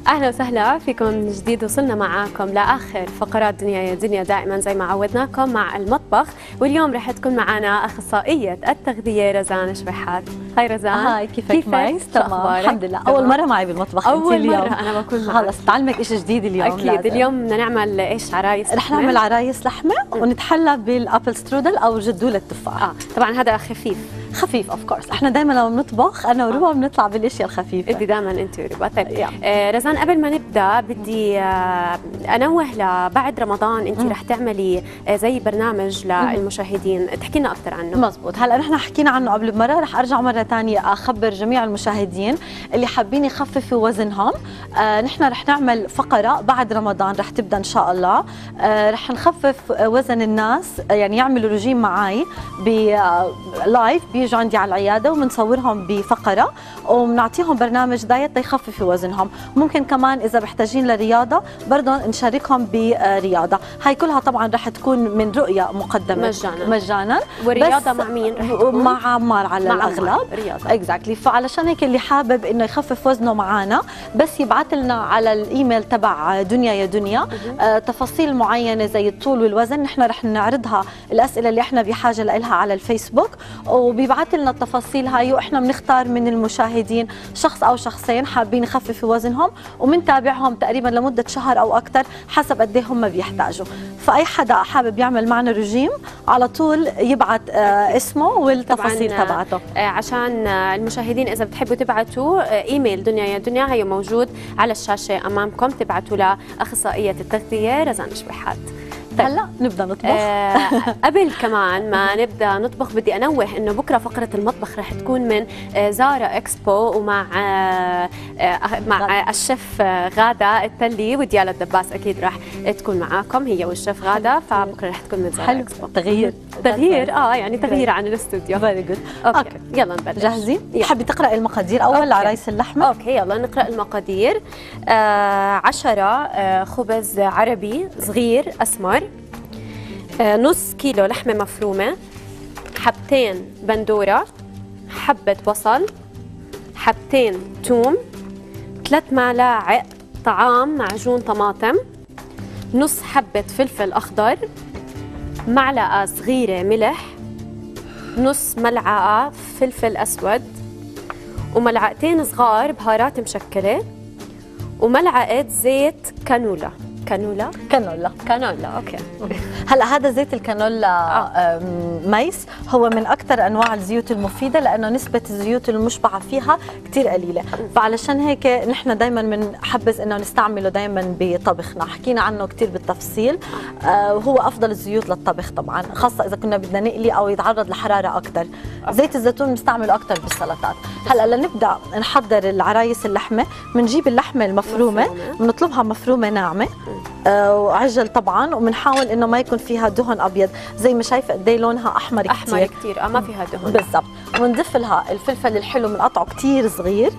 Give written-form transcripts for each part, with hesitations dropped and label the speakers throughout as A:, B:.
A: اهلا وسهلا فيكم من جديد. وصلنا معاكم لاخر فقرات دنيا يا دنيا، دائما زي ما عودناكم مع المطبخ. واليوم رح تكون معنا اخصائيه التغذيه رزان شبيحات. هاي رزان،
B: هاي كيفك مايس؟ تمام الحمد لله.
A: تمام.
B: اول مره معي بالمطبخ
A: اول مره انا بكون معك.
B: خلص تعلمك شيء جديد اليوم.
A: اكيد
B: لازم.
A: اليوم بدنا نعمل ايش؟ عرايس
B: رح نعمل عرايس لحمه ونتحلى بالابل سترودل او جدول التفاح.
A: طبعا هذا خفيف
B: اوف كورس. احنا دائما لما بنطبخ انا وربا بنطلع بالاشياء الخفيفه.
A: بدي دائما انت وربا. طيب رزان، قبل ما نبدا بدي انوه لبعد رمضان انت رح تعملي زي برنامج للمشاهدين، تحكي لنا اكثر عنه.
B: مزبوط. هلا نحن حكينا عنه قبل بمره، رح ارجع مره ثانيه اخبر جميع المشاهدين اللي حابين يخففوا وزنهم. نحن رح نعمل فقره بعد رمضان رح تبدا ان شاء الله. رح نخفف وزن الناس، يعني يعملوا رجيم معي بلايف، بيجوا عندي على العياده وبنصورهم بفقره وبنعطيهم برنامج دايت ليخففوا وزنهم. ممكن كمان اذا محتاجين لرياضه برضه نشاركهم برياضه. هاي كلها طبعا رح تكون من رؤيه مقدمه مجانا.
A: والرياضه مع مين؟
B: مع عمار على الاغلب. اكزاكتلي. فعلشان هيك اللي حابب انه يخفف وزنه معنا بس يبعث لنا على الايميل تبع دنيا يا دنيا تفاصيل معينه زي الطول والوزن. نحن رح نعرضها الاسئله اللي احنا بحاجه لها على الفيسبوك، وبيبعث لنا التفاصيل هاي واحنا بنختار من المشاهدين شخص او شخصين حابين يخففوا وزنهم وبنتابعهم تقريبا لمده شهر او اكثر حسب قد ايه هم بيحتاجوا. فاي حدا حابب يعمل معنا رجيم على طول يبعث اسمه والتفاصيل تبعته.
A: عشان المشاهدين اذا بتحبوا تبعتوا ايميل دنيا يا دنيا، هي موجود على الشاشه امامكم، تبعتوا لاخصائيه التغذيه رزان شبيحات.
B: هلا نبدا نطبخ.
A: قبل كمان ما نبدا نطبخ بدي انوه انه بكره فقره المطبخ رح تكون من زارا اكسبو ومع مع الشيف غاده التلي وديالا الدباس. اكيد رح تكون معاكم هي والشيف غاده، فبكره رح تكون من زارا اكسبو. تغيير يعني تغيير عن الاستوديو.
B: فيري جود.
A: اوكي يلا نبلش.
B: جاهزين؟ حابه تقرأي المقادير اول لعرايس اللحمه؟
A: اوكي يلا نقرأ المقادير. 10 خبز عربي صغير اسمر، نص كيلو لحمة مفرومة، حبتين بندورة، حبة بصل، حبتين توم، 3 ملاعق طعام معجون طماطم، نص حبة فلفل أخضر، معلقة صغيرة ملح، نص ملعقة فلفل أسود، وملعقتين صغار بهارات مشكلة، وملعقة زيت كانولا. كانولا اوكي.
B: هلا هذا زيت الكانولا ميس هو من اكثر انواع الزيوت المفيده لانه نسبه الزيوت المشبعه فيها كثير قليله، فعلشان هيك نحن دائما بنحبذ انه نستعمله دائما بطبخنا. حكينا عنه كثير بالتفصيل. وهو افضل الزيوت للطبخ طبعا، خاصه اذا كنا بدنا نقلي او يتعرض لحراره اكثر. زيت الزيتون بنستعمله اكثر بالسلطات. هلا لنبدا نحضر العرايس اللحمه. بنجيب اللحمه المفرومه بنطلبها مفرومه ناعمه وعجل طبعا، وبنحاول انه ما يكون فيها دهن ابيض. زي ما شايفه قد ايه لونها احمر
A: كثير ما فيها دهن
B: بالضبط. وبنضيف لها الفلفل الحلو بنقطعه كثير صغير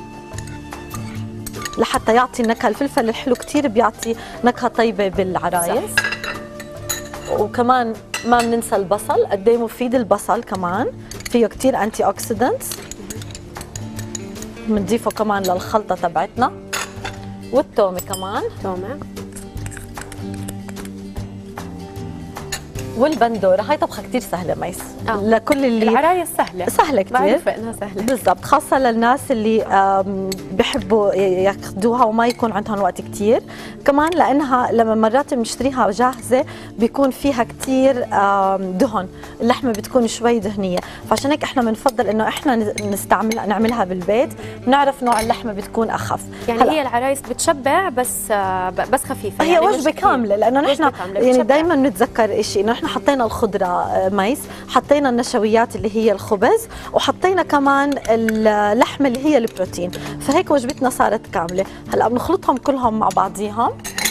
B: لحتى يعطي نكهه. الفلفل الحلو كثير بيعطي نكهه طيبه بالعرايس. وكمان ما بننسى البصل، قد ايه مفيد البصل، كمان فيه كثير انتي اوكسيدنتس بنضيفه كمان للخلطه تبعتنا. والثومه كمان، والبندوره. هاي طبخه كثير سهله ميس. لكل اللي
A: العرايس سهله كثير.
B: بعرف انها سهله بالضبط، خاصه للناس اللي بحبوا ياخذوها وما يكون عندهم وقت كثير. كمان لانها لما مرات بنشتريها جاهزه بيكون فيها كثير دهن، اللحمه بتكون شوي دهنيه، فعشان هيك احنا بنفضل انه احنا نعملها بالبيت. بنعرف نوع اللحمه بتكون اخف.
A: يعني هي العرايس بتشبع بس خفيفه.
B: هي يعني وجبه كامله، لانه نحن يعني دائما بنتذكر شيء انه احنا حطينا الخضره ميس، حطينا النشويات اللي هي الخبز، وحطينا كمان اللحمه اللي هي البروتين، فهيك وجبتنا صارت كامله. هلا بنخلطهم كلهم مع بعضيهم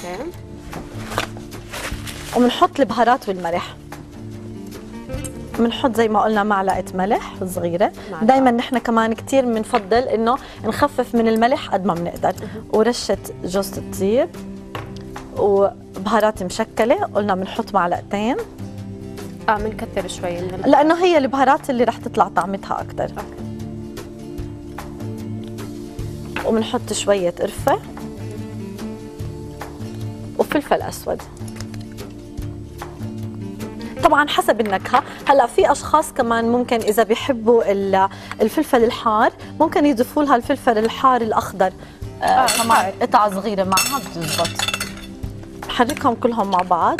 B: وبنحط البهارات والملح. بنحط زي ما قلنا معلقه ملح صغيره. دائما نحن كمان كثير بنفضل انه نخفف من الملح قد ما بنقدر. ورشه جوز الطيب وبهارات مشكله قلنا بنحط معلقتين.
A: بنكتر شوي
B: لانه هي البهارات اللي رح تطلع طعمتها اكثر. وبنحط شويه قرفه وفلفل اسود. طبعا حسب النكهه. هلا في اشخاص كمان ممكن اذا بيحبوا الفلفل الحار ممكن يضيفوا لها الفلفل الحار الاخضر كمان قطعه صغيره معها بتزبط. بحركهم كلهم مع بعض.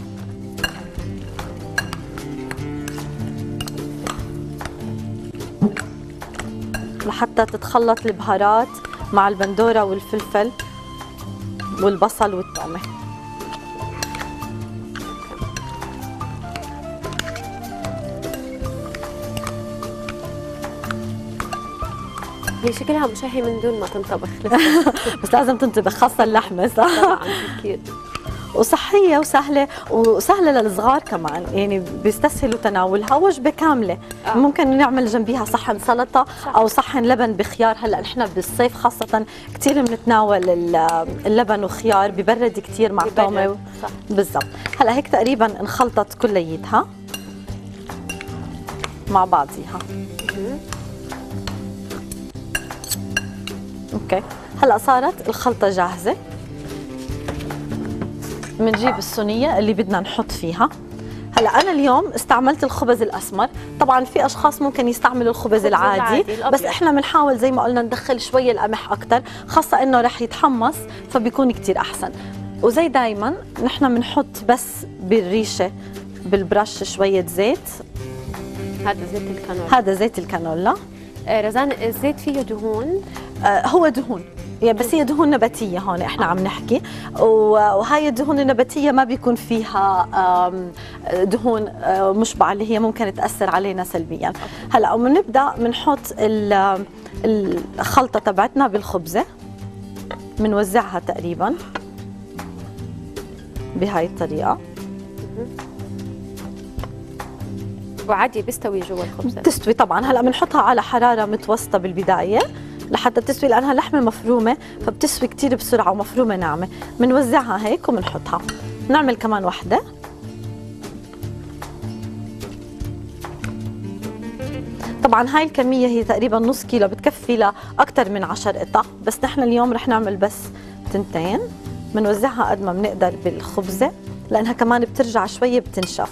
B: لحتى تتخلط البهارات مع البندوره والفلفل والبصل والثومه.
A: هي شكلها مشهي من دون ما تنطبخ
B: بس لازم تنطبخ خاصة اللحمة صح؟
A: طبعا أكيد.
B: وصحية وسهلة للصغار كمان، يعني بيستسهلوا تناولها. وجبة كاملة. ممكن نعمل جنبيها صحن سلطة أو صحن لبن بخيار. هلا نحن بالصيف خاصة كثير بنتناول اللبن وخيار، ببرد كثير مع طعمة. بالضبط. هلا هيك تقريبا انخلطت كليتها مع بعضيها. اوكي، هلا صارت الخلطة جاهزة. بنجيب الصينية اللي بدنا نحط فيها. هلا أنا اليوم استعملت الخبز الأسمر، طبعا في أشخاص ممكن يستعملوا الخبز العادي بس إحنا بنحاول زي ما قلنا ندخل شوية القمح أكثر، خاصة إنه رح يتحمص فبيكون كتير أحسن. وزي دايما نحن بنحط بس بالريشة بالبرش شوية زيت.
A: هذا زيت الكانولا.
B: هذا زيت الكانولا.
A: رزان، الزيت فيه دهون؟
B: هو دهون، يعني بس هي دهون نباتية هون احنا عم نحكي، وهاي الدهون النباتية ما بيكون فيها دهون مشبعة اللي هي ممكن تأثر علينا سلبيا. هلا وبنبدأ بنحط الخلطة تبعتنا بالخبزة، بنوزعها تقريبا بهاي الطريقة.
A: وعادي بيستوي جوا الخبزة؟
B: تستوي طبعا. هلا بنحطها على حرارة متوسطة بالبداية لحتى تستوي، لانها لحمه مفرومه فبتسوي كثير بسرعه ومفرومه ناعمه. بنوزعها هيك وبنحطها. نعمل كمان وحده. طبعا هاي الكميه هي تقريبا نص كيلو، بتكفي لاكثر من 10 قطع، بس نحن اليوم رح نعمل بس تنتين. بنوزعها قد ما بنقدر بالخبزه لانها كمان بترجع شويه بتنشف.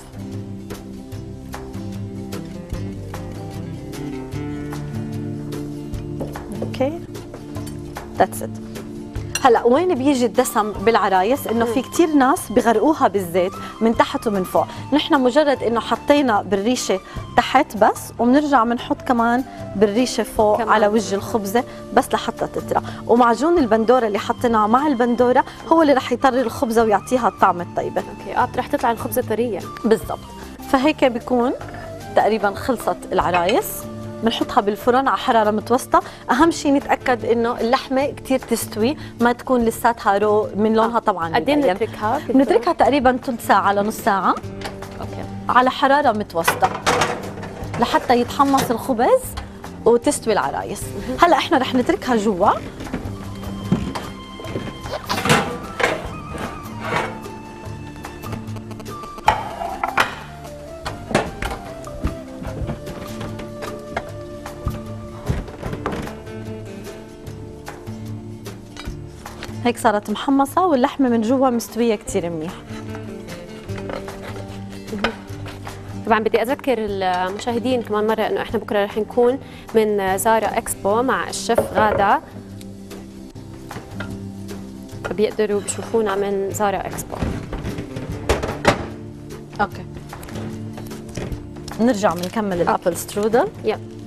B: اوكي ذاتس ات. هلا وين بيجي الدسم بالعرايس؟ انه في كثير ناس بغرقوها بالزيت من تحت ومن فوق. نحن مجرد انه حطينا بالريشه تحت بس، وبنرجع بنحط كمان بالريشه فوق كمان على وجه الخبزه بس لحتى تطرى. ومعجون البندوره اللي حطيناه مع البندوره هو اللي رح يطري الخبزه ويعطيها الطعم الطيبه.
A: اوكي رح تطلع الخبزه طريه
B: بالضبط. فهيك بيكون تقريبا خلصت العرايس. بنحطها بالفرن على حراره متوسطه. اهم شيء نتاكد انه اللحمه كثير تستوي، ما تكون لساتها رو من لونها. طبعا
A: قد ايه بنتركها؟
B: بنتركها تقريبا ثلث ساعه لنص ساعه.
A: اوكي
B: على حراره متوسطه لحتى يتحمص الخبز وتستوي العرايس. هلا احنا رح نتركها جوا. هيك صارت محمصة واللحمة من جوا مستوية كتير منيح.
A: طبعا بدي أذكر المشاهدين كمان مرة إنه إحنا بكرة رح نكون من زارا إكسبو مع الشيف غادة، فبيقدروا بيشوفونا من زارا إكسبو.
B: أوكي نرجع بنكمل الأبل سترودل.
A: يلا